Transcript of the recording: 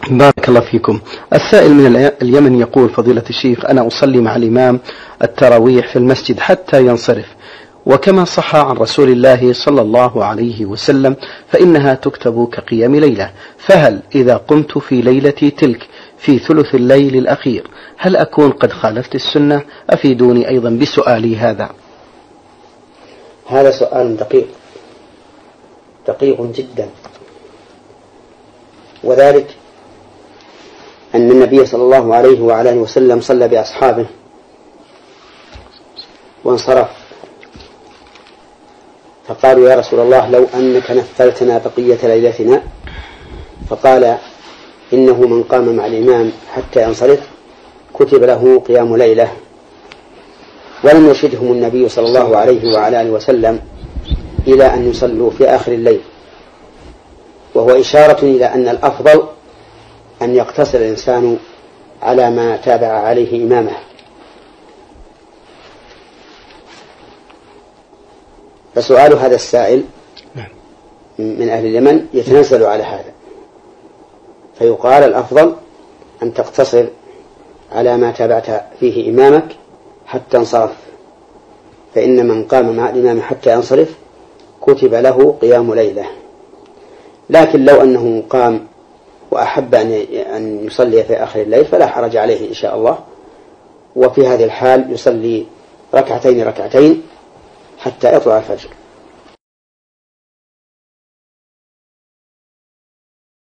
بارك الله فيكم. السائل من اليمن يقول: فضيلة الشيخ، أنا أصلي مع الإمام التراويح في المسجد حتى ينصرف، وكما صح عن رسول الله صلى الله عليه وسلم فإنها تكتب كقيام ليلة، فهل إذا قمت في ليلتي تلك في ثلث الليل الأخير هل أكون قد خالفت السنة؟ أفيدوني أيضا بسؤالي هذا. هذا سؤال دقيق جدا، وذلك أن النبي صلى الله عليه وعلى آله وسلم صلى بأصحابه وانصرف، فقالوا: يا رسول الله، لو أنك نفلتنا بقية ليلتنا. فقال: إنه من قام مع الإمام حتى ينصرف كتب له قيام ليلة. ولم يرشدهم النبي صلى الله عليه وعلى آله وسلم إلى أن يصلوا في آخر الليل، وهو إشارة إلى أن الأفضل أن يقتصر الإنسان على ما تابع عليه إمامه. فسؤال هذا السائل من أهل اليمن يتنزل على هذا، فيقال: الأفضل أن تقتصر على ما تابعت فيه إمامك حتى انصرف، فإن من قام مع الإمام حتى ينصرف كتب له قيام ليلة. لكن لو أنه قام وأحب أن يصلي في آخر الليل فلا حرج عليه إن شاء الله، وفي هذه الحال يصلي ركعتين حتى يطلع الفجر.